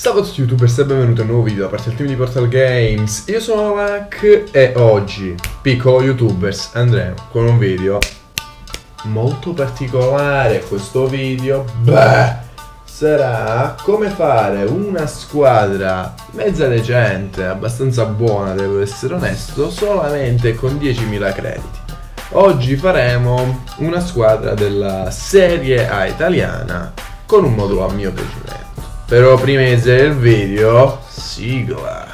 Salve a tutti youtubers e benvenuti a un nuovo video da parte del team di Portal Games. Io sono Mac e oggi, piccolo youtubers, andremo con un video molto particolare. Questo video, sarà come fare una squadra mezza decente, abbastanza buona devo essere onesto, solamente con 10.000 crediti. Oggi faremo una squadra della Serie A italiana con un modulo a mio piacimento. Però prima di iniziare il video, sigla.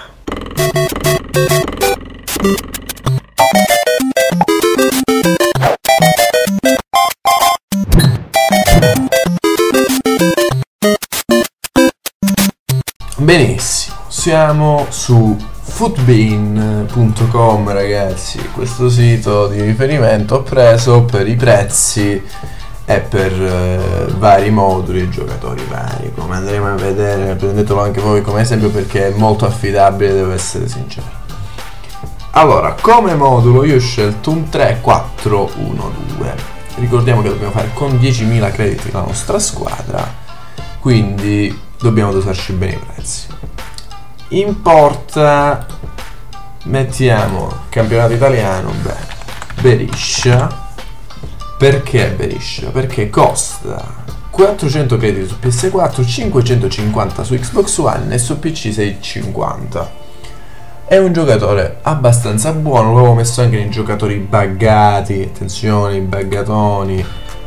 Benissimo, siamo su footbin.com ragazzi, questo sito di riferimento ho preso per i prezzi e per vari moduli, giocatori vari, come andremo a vedere. Prendetelo anche voi come esempio perché è molto affidabile, devo essere sincero. Allora, come modulo io ho scelto un 3-4-1-2. Ricordiamo che dobbiamo fare con 10.000 crediti la nostra squadra, quindi dobbiamo dosarci bene i prezzi. In porta mettiamo campionato italiano, Beriscia. Perché Beriscia? Perché costa 400 crediti su PS4, 550 su Xbox One e su PC 650. È un giocatore abbastanza buono, l'avevo messo anche nei giocatori buggati, attenzione, i buggatoni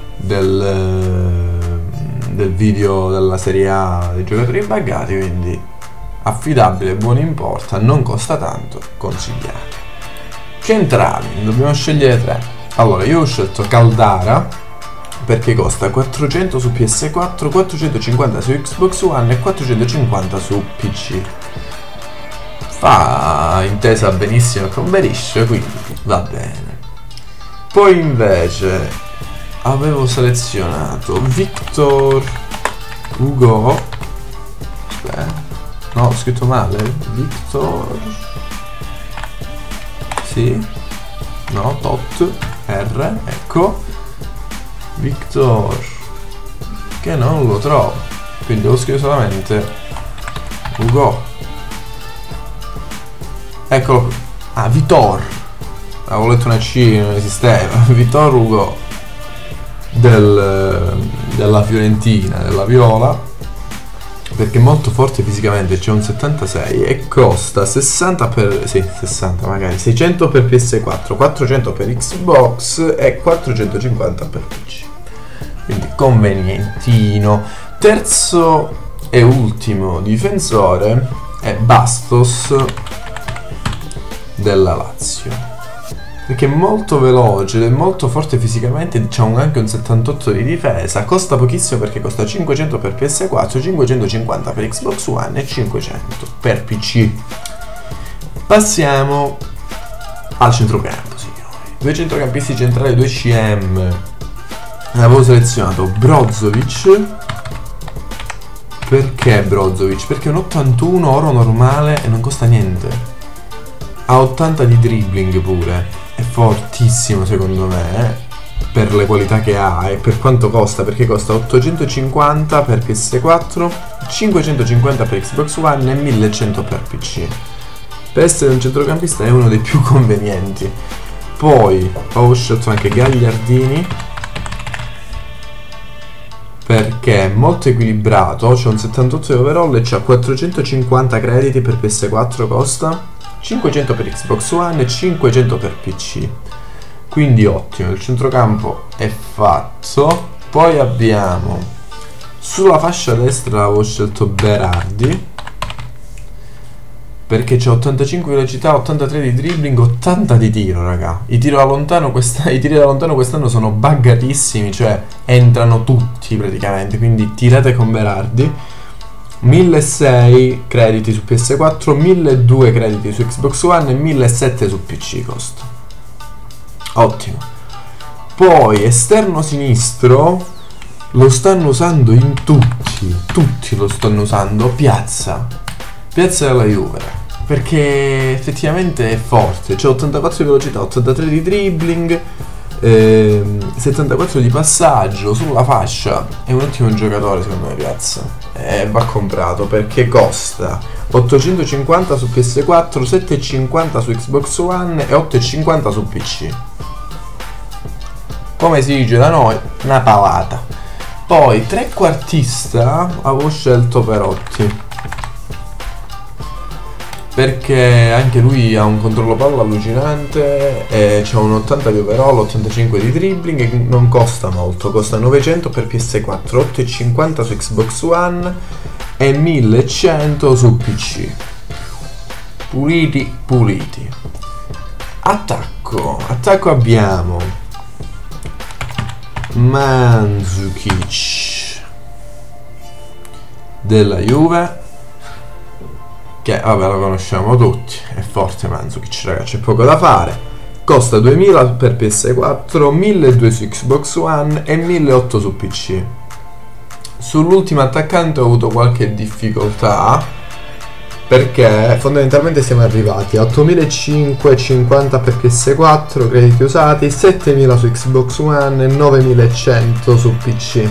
del video della Serie A dei giocatori buggati, quindi affidabile, buono in porta, non costa tanto, consigliato. Centrali, dobbiamo scegliere tre. Allora, io ho scelto Caldara perché costa 400 su PS4, 450 su Xbox One e 450 su PC. Fa intesa benissimo con Beriscia, quindi va bene. Poi invece avevo selezionato Victor Hugo. No, ho scritto male. Victor. Sì. No, Tot. R, ecco, Victor, che non lo trovo, quindi devo scrivere solamente Hugo. Eccolo qui. Ah, Vitor, avevo letto una C, non esisteva. Vitor Hugo della Fiorentina, della Viola, perché è molto forte fisicamente, c'è un 76 e costa 60 per... sì, 60 magari, 600 per PS4, 400 per Xbox e 450 per PC. Quindi convenientino. Terzo e ultimo difensore è Bastos della Lazio. Perché è molto veloce ed è molto forte fisicamente, diciamo anche un 78 di difesa, costa pochissimo perché costa 500 per PS4, 550 per Xbox One e 500 per PC. Passiamo al centrocampo, signori. Due centrocampisti centrali, 2 CM. Avevo selezionato Brozovic. Perché Brozovic? Perché è un 81 oro normale e non costa niente. Ha 80 di dribbling pure. È fortissimo secondo me, per le qualità che ha e per quanto costa, perché costa 850 per PS4, 550 per Xbox One e 1100 per PC. Per essere un centrocampista è uno dei più convenienti. Poi ho scelto anche Gagliardini perché è molto equilibrato, c'è un 78 di overall e c'ha 450 crediti per PS4, costa 500 per Xbox One e 500 per PC, quindi ottimo, il centrocampo è fatto. Poi abbiamo sulla fascia destra avevo scelto Berardi perché c'è 85 di velocità, 83 di dribbling, 80 di tiro, raga. I tiri da lontano quest'anno sono buggatissimi, cioè entrano tutti praticamente, quindi tirate con Berardi. 1.600 crediti su PS4, 1.200 crediti su Xbox One e 1.700 su PC costa. Ottimo. Poi esterno sinistro lo stanno usando in tutti lo stanno usando. Piazza della Juve, perché effettivamente è forte, c'è 84 di velocità, 83 di dribbling, 74 di passaggio sulla fascia, è un ottimo giocatore secondo me, ragazzi, va comprato perché costa 850 su PS4, 750 su Xbox One e 850 su PC. Come si dice da noi, una palata. Poi trequartista avevo scelto Perotti, perché anche lui ha un controllo palla allucinante, c'ha un 80 di overall, 85 di dribbling e non costa molto, costa 900 per PS4, 850 su Xbox One e 1100 su PC. Puliti puliti. Attacco abbiamo Mandzukic della Juve, che vabbè lo conosciamo tutti, è forte Mandzukic, ragazzi, c'è poco da fare. Costa 2000 per PS4, 1200 su Xbox One e 1800 su PC. Sull'ultimo attaccante ho avuto qualche difficoltà, perché fondamentalmente siamo arrivati a 8550 per PS4, crediti usati, 7000 su Xbox One e 9100 su PC.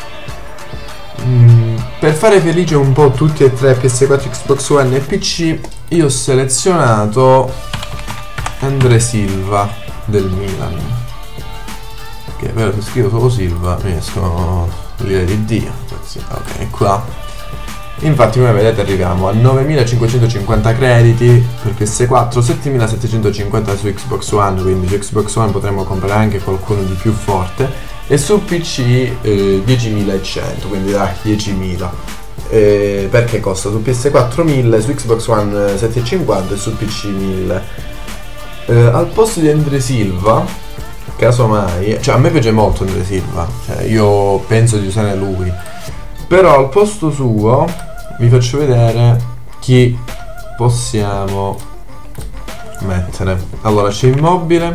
Per fare felice un po' tutti e tre, PS4, Xbox One e PC, io ho selezionato André Silva del Milan, che è vero, se scrivo solo Silva mi escono l'ira di Dio. Ok, qua infatti come vedete arriviamo a 9550 crediti per PS4, 7750 su Xbox One, quindi su Xbox One potremmo comprare anche qualcuno di più forte, e su PC 10.100, quindi dai, 10.000, perché costa su PS4 1000, su Xbox One 750 e su PC 1000. Al posto di André Silva, casomai, cioè a me piace molto André Silva, cioè io penso di usare lui, però al posto suo vi faccio vedere chi possiamo mettere. Allora c'è Immobile,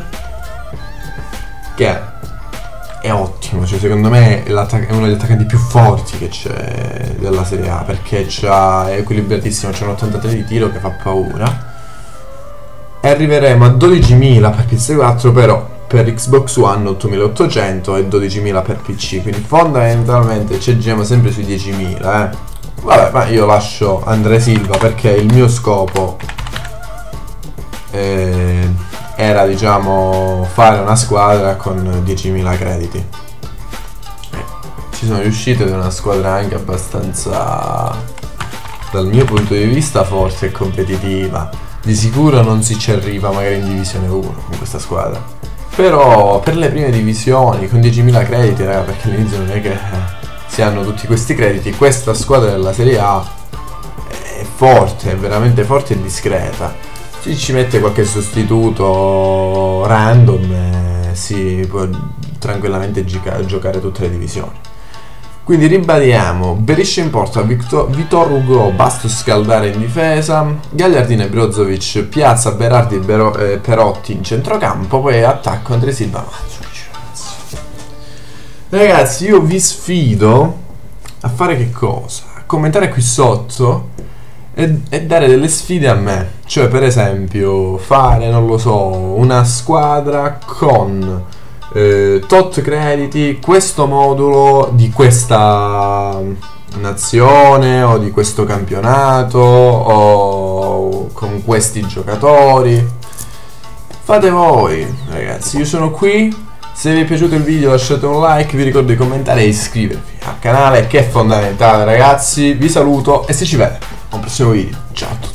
che è ottimo, cioè secondo me è uno degli attaccanti più forti che c'è della Serie A, perché è equilibratissimo, c'è un 83 di tiro che fa paura. E arriveremo a 12.000 per PS4, però per Xbox One 8.800 e 12.000 per PC, quindi fondamentalmente ci giriamo sempre sui 10.000, Vabbè, ma io lascio André Silva perché il mio scopo era, diciamo, fare una squadra con 10.000 crediti. Ci sono riuscito, ed è una squadra anche abbastanza, dal mio punto di vista, forte e competitiva. Di sicuro non si ci arriva magari in divisione 1 con questa squadra, però per le prime divisioni con 10.000 crediti, raga, perché all'inizio non è che si hanno tutti questi crediti, questa squadra della Serie A è forte, è veramente forte e discreta. Si ci mette qualche sostituto random e si può tranquillamente giocare tutte le divisioni. Quindi ribadiamo: Berisha in porta, Vitor Hugo, Basto Scaldare in difesa, Gagliardini e Brozovic, Piazza, Berardi e Perotti in centrocampo, poi attacco André Silva. Ragazzi, io vi sfido a fare che cosa? A commentare qui sotto e dare delle sfide a me. Cioè, per esempio, fare, non lo so, una squadra con tot crediti, questo modulo di questa nazione o di questo campionato o con questi giocatori. Fate voi, ragazzi, io sono qui. Se vi è piaciuto il video lasciate un like, vi ricordo di commentare e iscrivervi al canale, che è fondamentale, ragazzi. Vi saluto e si ci vede a un prossimo video. Ciao a tutti.